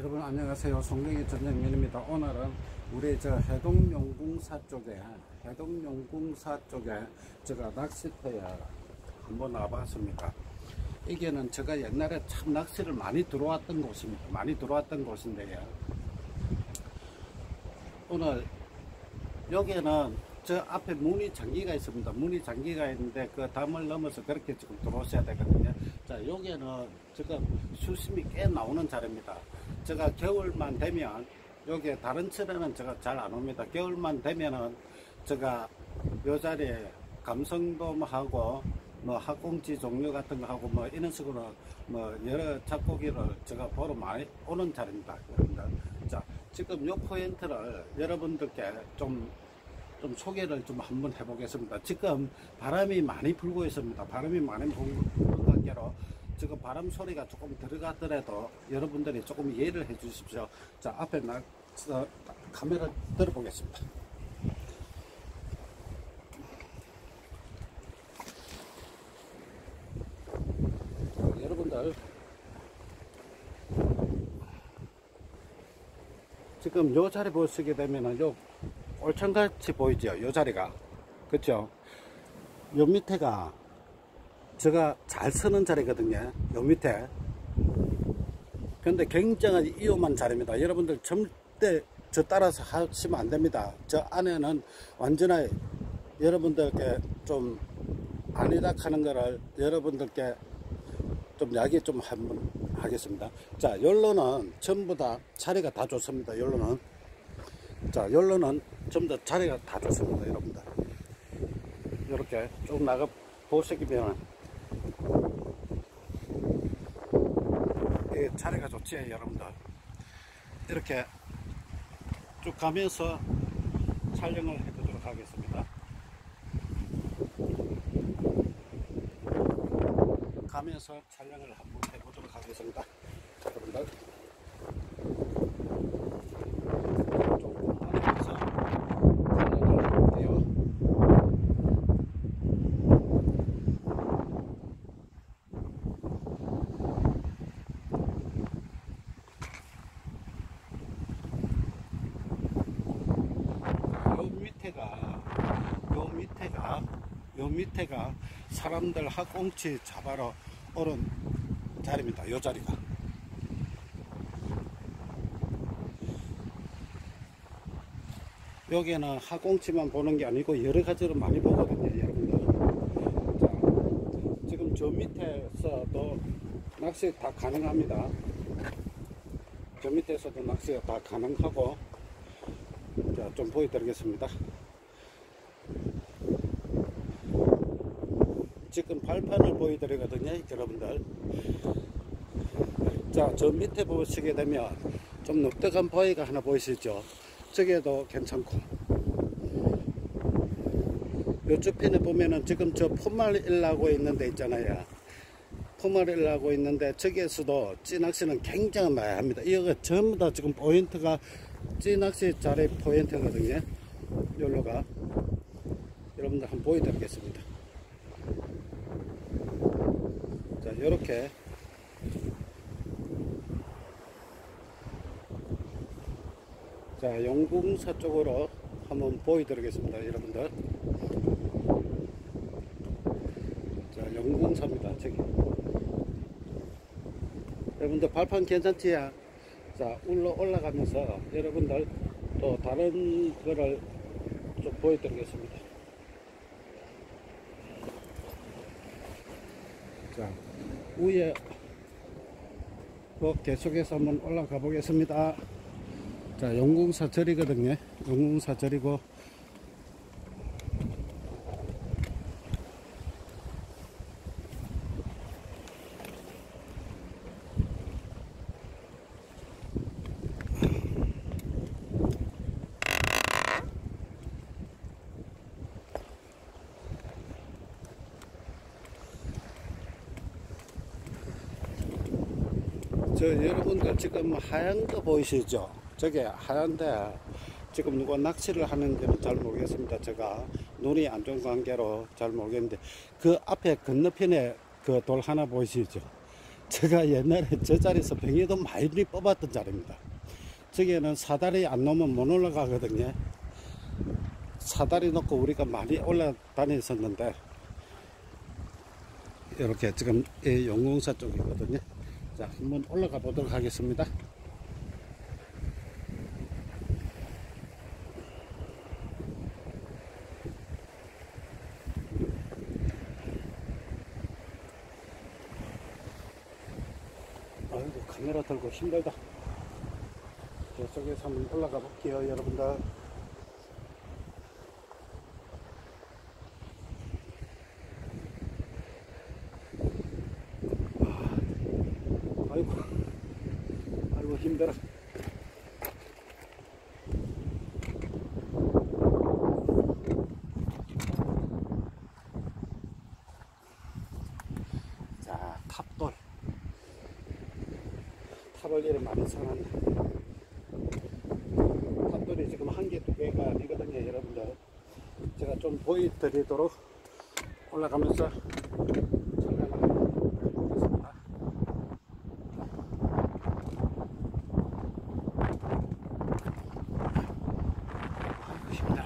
여러분 안녕하세요. 송정의 전영민입니다. 오늘은 우리 저 해동용궁사 쪽에 제가 낚시터에 한번 와봤습니다. 이게는 제가 옛날에 참 낚시를 많이 들어왔던 곳입니다. 많이 들어왔던 곳인데요. 오늘 여기는 저 앞에 문이 장기가 있습니다. 문이 장기가 있는데 그 담을 넘어서 그렇게 지금 들어오셔야 되거든요. 자, 여기는 지금 수심이 꽤 나오는 자리입니다. 제가 겨울만 되면 여기 다른 철에는 제가 잘 안 옵니다. 겨울만 되면은 제가 요 자리에 감성돔하고 뭐 학꽁치 종류 같은 거 하고 뭐 이런 식으로 뭐 여러 잡고기를 제가 보러 많이 오는 자리입니다. 여러분들. 자, 지금 요 포인트를 여러분들께 좀 소개를 좀 한번 해보겠습니다. 지금 바람이 많이 불고 있습니다. 바람이 많이 부는 관계로 지금 바람 소리가 조금 들어가더라도 여러분들이 조금 이해를 해 주십시오. 자, 앞에 카메라 들어보겠습니다. 여러분들 지금 요 자리 보시게 되면은 요 올창같이 보이죠? 요 자리가. 그쵸? 요 밑에가 제가 잘 서는 자리거든요. 요 밑에. 근데 굉장히 위험한 자리입니다. 여러분들 절대 저 따라서 하시면 안 됩니다. 저 안에는 완전히 여러분들께 좀 아니다 하는 거를 여러분들께 좀 이야기 좀 한번 하겠습니다. 자, 열로는 전부 다 자리가 다 좋습니다. 열로는. 자, 열로는 전부 다 자리가 다 좋습니다. 여러분들. 이렇게 쭉 나가 보시면 이 자리가 좋지, 여러분들. 이렇게 쭉 가면서 촬영을 해보도록 하겠습니다. 가면서 촬영을 한번 해보도록 하겠습니다. 여러분들. 조금 하면서 촬영을 해볼게요. 요 밑에가 사람들 학꽁치 잡아러 오는 자리입니다. 요 자리가. 여기는 학꽁치만 보는 게 아니고 여러 가지로 많이 보거든요, 여러분들. 자, 지금 저 밑에서도 낚시 다 가능합니다. 저 밑에서도 낚시가 다 가능하고, 자, 좀 보여드리겠습니다. 지금 발판을 보여드리거든요, 여러분들. 자, 저 밑에 보시게 되면 좀 넉넉한 바위가 하나 보이시죠? 저게도 괜찮고, 요쪽 편에 보면은 지금 저 포말일 하고 있는 데 있잖아요. 포말일 하고 있는데 저기에서도 찌낚시는 굉장히 많이 합니다. 이거 전부 다 지금 포인트가 찌낚시 자리 포인트거든요. 여기가 여러분들 한번 보여드리겠습니다. 자, 요렇게 자, 용궁사 쪽으로 한번 보여드리겠습니다, 여러분들. 자, 용궁사입니다. 저기 여러분들 발판 괜찮지요? 자, 올라가면서 여러분들 또 다른 거를 좀 보여드리겠습니다. 자, 위에 계속해서 한번 올라가 보겠습니다. 자, 용궁사 절이거든요. 용궁사 절이고, 저 여러분들 지금 하얀 거 보이시죠? 저게 하얀데 지금 누가 낚시를 하는지는 잘 모르겠습니다. 제가 눈이 안 좋은 관계로 잘 모르겠는데 그 앞에 건너편에 그 돌 하나 보이시죠? 제가 옛날에 저 자리에서 병에도 많이 뽑았던 자리입니다. 저기에는 사다리 안 놓으면 못 올라가거든요. 사다리 놓고 우리가 많이 올라다녔었는데, 이렇게 지금 용궁사 쪽이거든요. 자, 한번 올라가 보도록 하겠습니다. 아이고, 카메라 들고 힘들다. 저쪽에서 한번 올라가 볼게요, 여러분들. 아이고, 아이고, 힘들어. 자, 탑돌. 탑을 이렇게 많이 사놨네. 탑돌이 지금 한 개, 두 개가 아니거든요, 여러분들. 제가 좀 보여드리도록 올라가면서 촬영을 해보겠습니다. 아이고, 힘들어.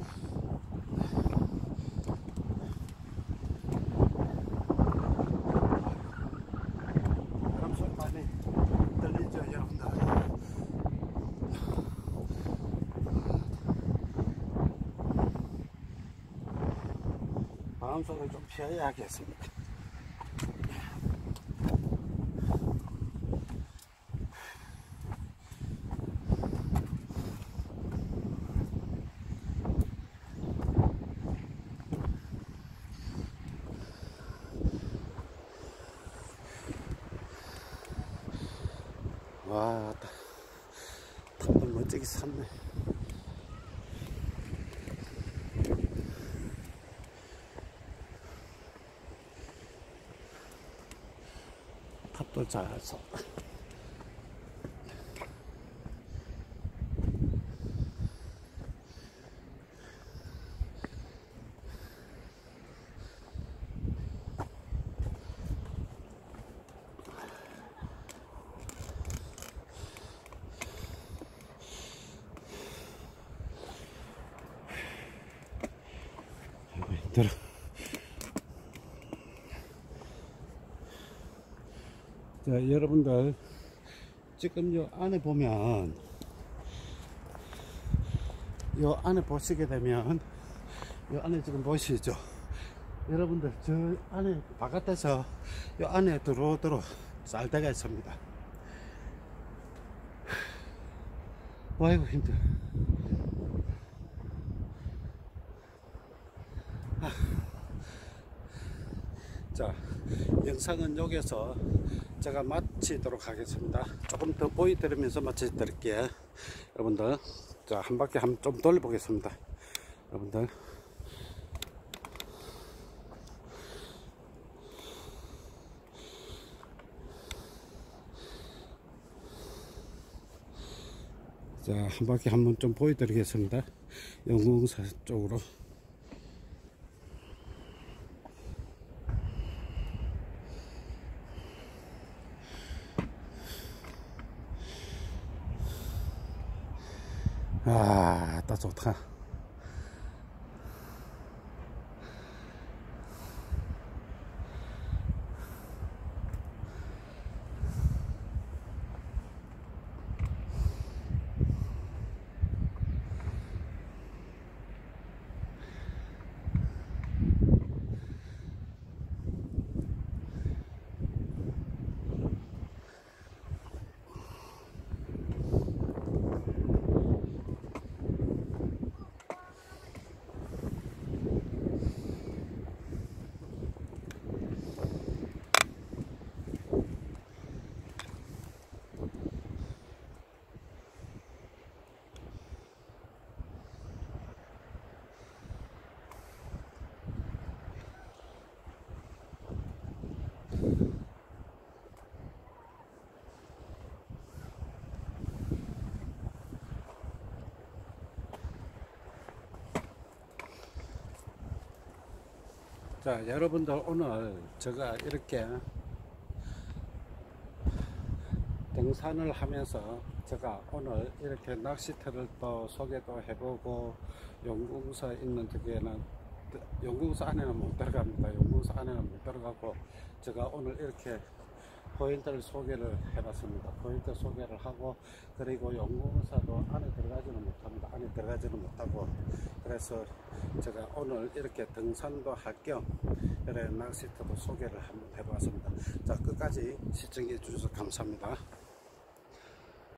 바람 소리 많이 들리죠, 여러분들? 바람 소리를 좀 피해야 하겠습니다. 와, 탑을 멋지게 샀네. 탑도 잘 샀어. 힘들어. 자, 여러분들, 지금 요 안에 보면, 요 안에 보시게 되면, 요 안에 지금 보시죠? 여러분들, 저 안에, 바깥에서 요 안에 들어오도록 쌀대가 있습니다. 아이고, 힘들어. 자, 영상은 여기서 제가 마치도록 하겠습니다. 조금 더 보여드리면서 마치드릴게요. 여러분들, 자, 한 바퀴 좀 돌려보겠습니다. 여러분들. 자, 한 바퀴 한번 좀 보여드리겠습니다. 용궁사 쪽으로. 아, 딱 좋다. 자, 여러분들, 오늘 제가 이렇게 등산을 하면서 제가 오늘 이렇게 낚시터를 또 소개도 해보고 용궁서 있는 저기에는 용궁서 안에는 못 들어갑니다. 용궁서 안에는 못 들어가고 제가 오늘 이렇게 포인트를 소개를 해봤습니다. 포인트 소개를 하고 그리고 용궁서도 안에 들어가지는 못합니다. 안에 들어가지는 못하고 그래서 제가 오늘 이렇게 등산도 할 겸 이렇게 낚시터도 소개를 한번 해보았습니다. 자, 끝까지 시청해 주셔서 감사합니다.